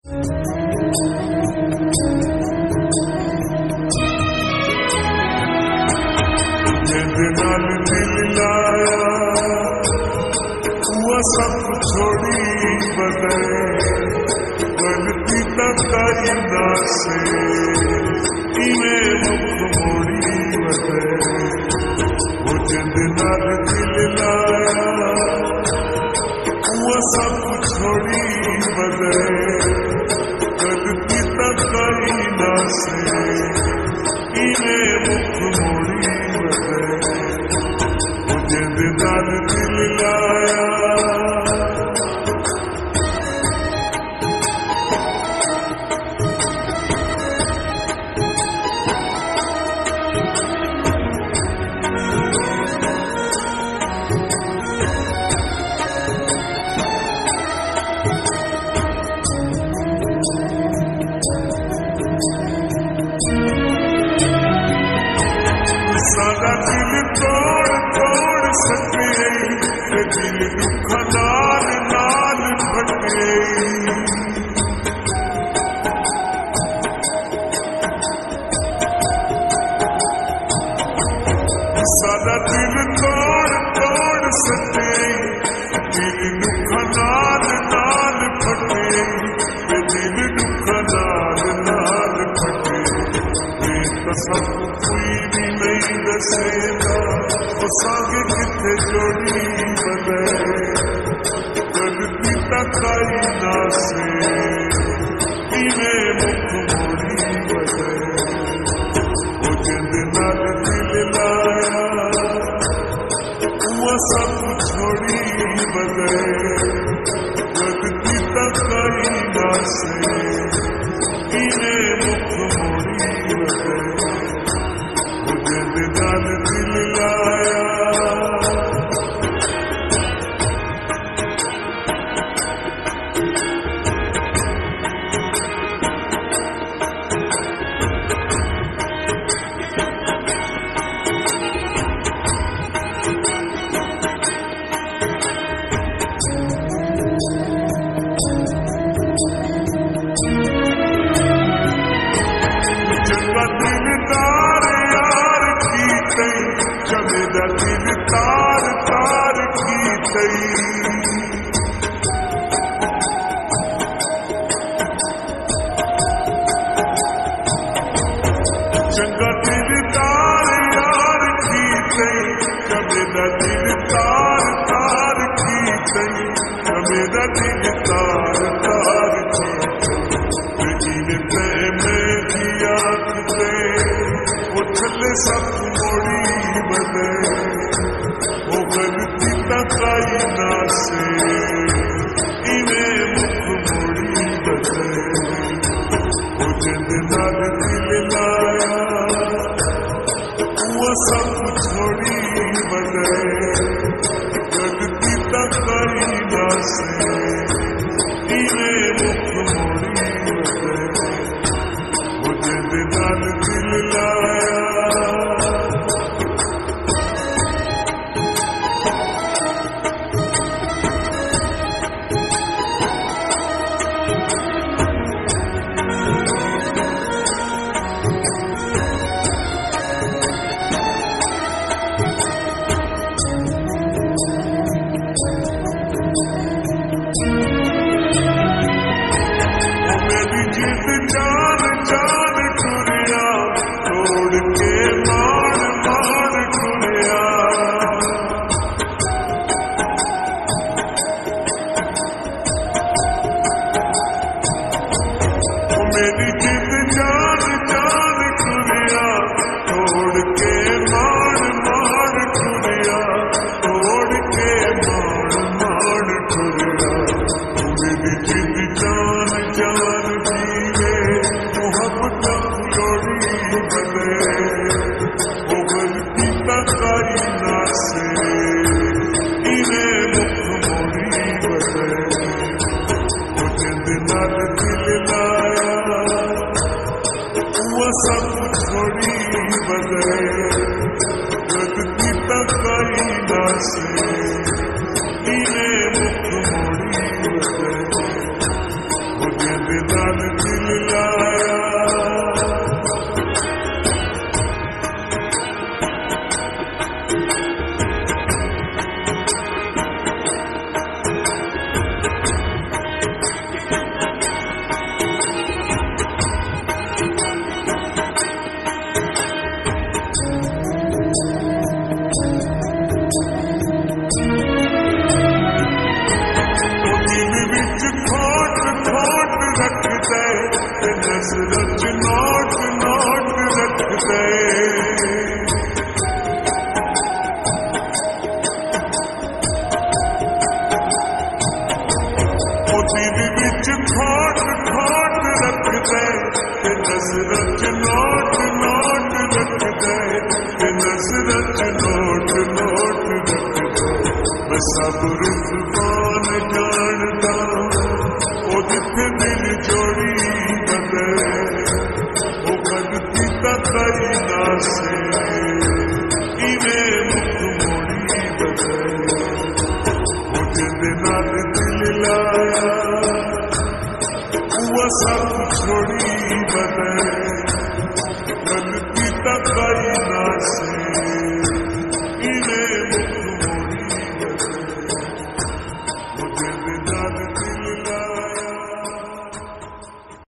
नाल दिल लाया हुआ सब छोड़ी बदले गलती तक ना से इवें मुख मोड़ी बदले वो जिंद नाल दिल लाया हुआ सब छोड़ी बदले गलती तक ना से इवें मुख मोड़ी बदले नाल दिल लाया सादा दिल तोड़ तोड़ सके दिल दुख नाल नाल फटे सादा दिल तोड़ तोड़ सके दिल दुख नाल नाल फटे दिल दुख नाल नाल फटे सब कोई भी नहीं दसेगा वो सागे किथे जोड़ी बदले गलती तक आई ना से इवें मुख मोड़ी बदले वो जिंद नाल दिल लाया वो सब छोड़ी बदले गलती तक आई ना से इवें मुख मोड़ी बदले नाल दिल लाया चंगा दिलदार यार की तई चमेदा दिल तार तार की तई चंगा दिलदार यार की तई चमेदा दिल तार तार की तई चमेदा दिल तार तार की जीने में दिया वो छले सब मोड़ी बदले वो गलती तक आई ना से इवें मुख मोड़ी बदले वो जिंद नाल दिल लाया वो सब छोड़ी बदले गलती तक आई ना से इवें मुख मोड़ी बदले वो जिंद नाल दिल लाया मेरी जिद जान जान टुरिया तोड़ के मार मार टुरिया मेरी जिद जान जान टुरिया तोड़ के मार मार टुरिया तोड़ के मार मार टुरिया मेरी जिद जान जान जीवे मोहब्बत जोड़ी बदले वो गलती तक आई ना से इवें मुख मोड़ी बदले वो जिंद नाल दिल लाया वो सब छोड़ी बदले गलती तक आई ना से इवें मुख मोड़ी बदले वो जिंद खोट रख दे ते नजरत च नोट नोट रख दे ते नजरत च नोट नोट रख दे मैं सब रुतबान जानदा ओ जिथे दिल जोड़ी बदे ओ गलती दा करी ना से इवें मुख मोड़ी बदे ओ जिंदे नाल दिल लाया वो सब छोड़ी बदे